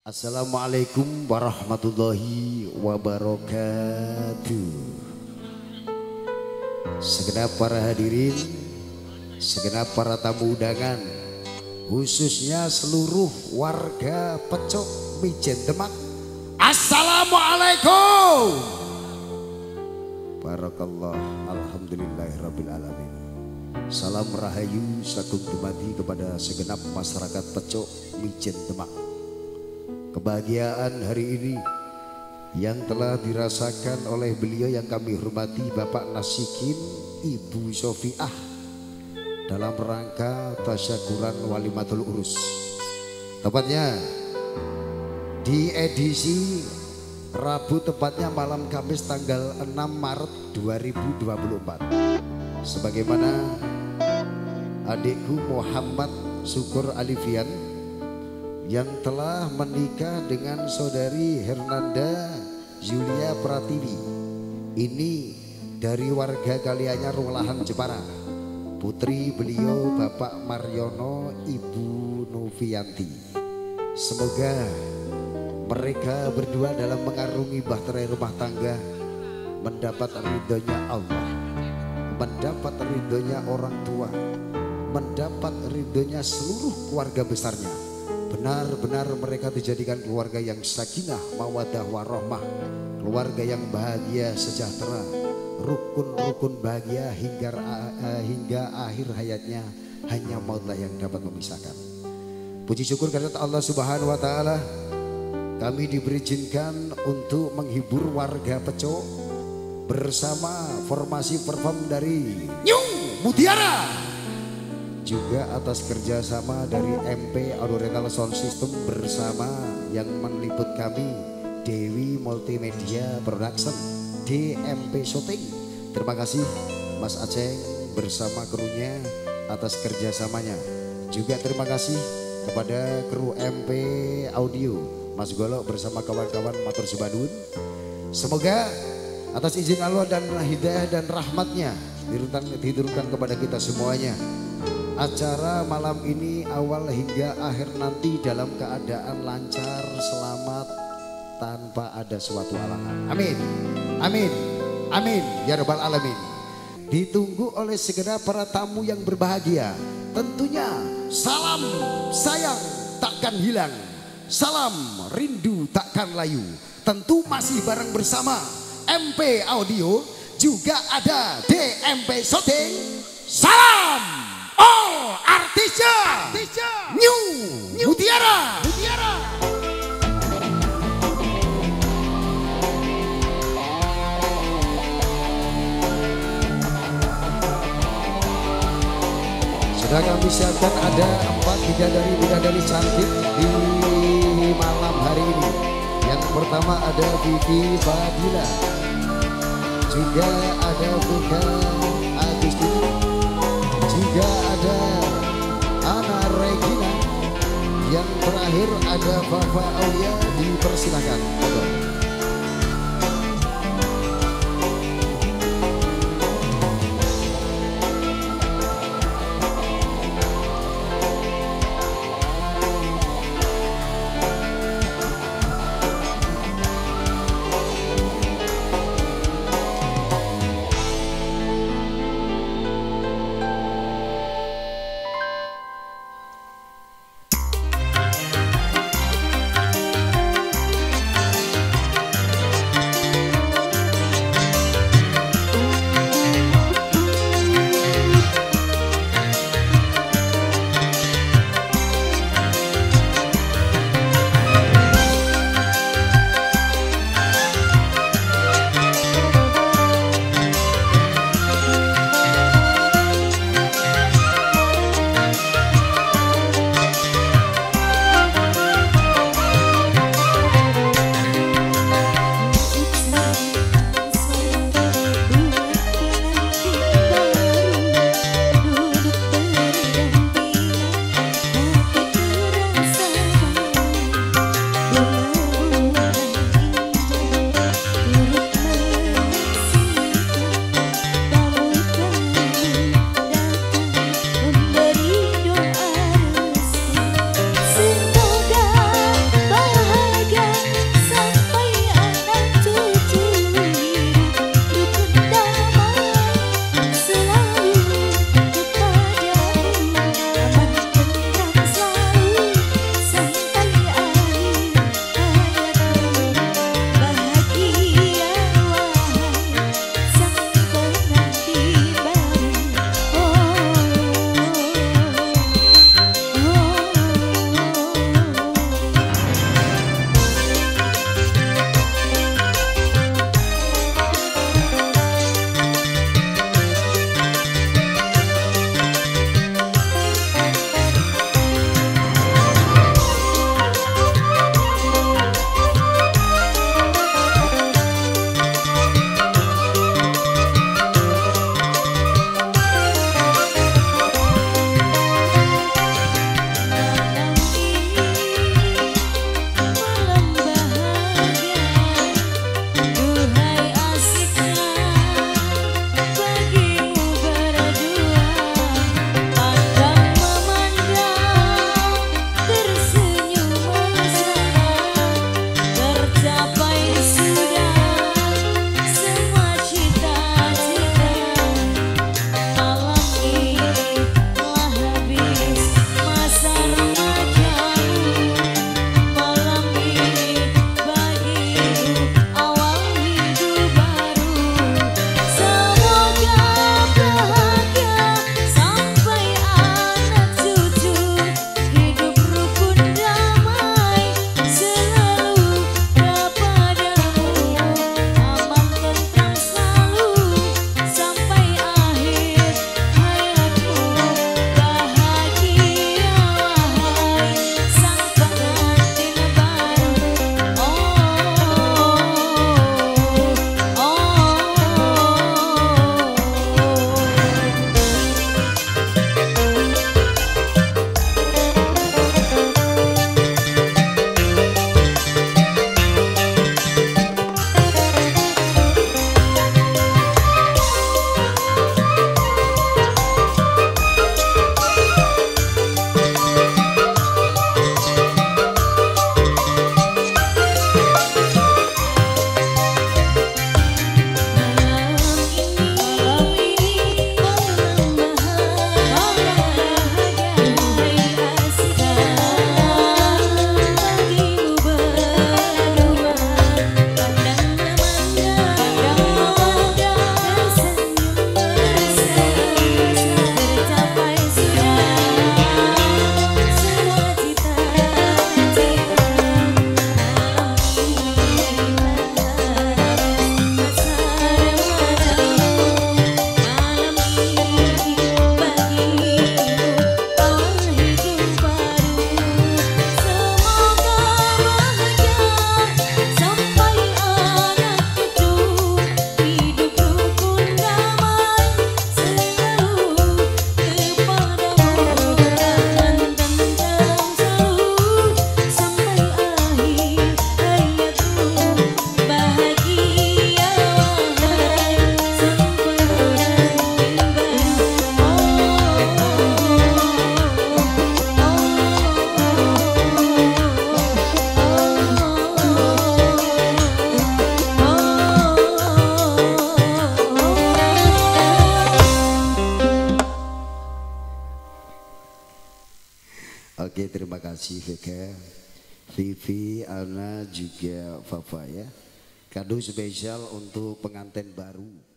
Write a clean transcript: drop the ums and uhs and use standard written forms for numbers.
Assalamualaikum warahmatullahi wabarakatuh. Segenap para hadirin, segenap para tamu undangan, khususnya seluruh warga Pecok Mijen Demak, Assalamualaikum. Barakallah, alhamdulillahirabbil alamin. Salam rahayu sakum dumadi kepada segenap masyarakat Pecok Mijen Demak. Kebahagiaan hari ini yang telah dirasakan oleh beliau yang kami hormati Bapak Nasikin Ibu Sofiah dalam rangka tasyakuran walimatul urus, tepatnya di edisi Rabu, tepatnya malam Kamis tanggal 6 Maret 2024. Sebagaimana adikku Muhammad Syukur Alifian yang telah menikah dengan saudari Hernanda Julia Pratiwi, ini dari warga Kalianyar Welahan Jepara, putri beliau Bapak Mariono Ibu Novianti. Semoga mereka berdua dalam mengarungi bahtera rumah tangga mendapat ridhonya Allah, mendapat ridhonya orang tua, mendapat ridhonya seluruh keluarga besarnya. Benar-benar mereka dijadikan keluarga yang sakinah, mawadah, warahmah, keluarga yang bahagia, sejahtera, rukun-rukun bahagia hingga akhir hayatnya. Hanya mautlah yang dapat memisahkan. Puji syukur karena Allah Subhanahu wa taala, kami diberi izinkan untuk menghibur warga Pecok bersama formasi perform dari New Mutiara, juga atas kerjasama dari MP Audio Rental Sound System bersama yang meliput kami Dewi Multimedia Production, DMP Shooting. Terima kasih Mas Aceh bersama krunya atas kerjasamanya. Juga terima kasih kepada kru MP Audio Mas Golok bersama kawan-kawan Matur Subadun. Semoga atas izin Allah dan hidayah dan rahmatnya diturunkan kepada kita semuanya, acara malam ini awal hingga akhir nanti dalam keadaan lancar, selamat, tanpa ada suatu halangan. Amin, amin, amin ya rabbal alamin. Ditunggu oleh segenap para tamu yang berbahagia. Tentunya salam sayang takkan hilang, salam rindu takkan layu. Tentu masih bareng bersama MP Audio, juga ada DMP Shooting. Salam all artisnya New Mutiara. Sudah kami siapkan ada 4 bidadari cantik di malam hari ini. Yang pertama ada Vivi Fadila, juga ada Buka Agustin, juga ada Ana Regina, yang terakhir ada Fafa Aulia. Dipersilakan. kasih Vega, Vivi, Ana juga Fafa ya. Kado spesial untuk pengantin baru.